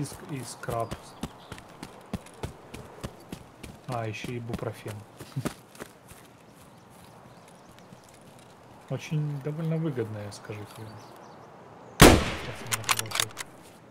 и скраб. А, еще и бупрофен. Очень довольно выгодная, скажите. Сейчас она работает.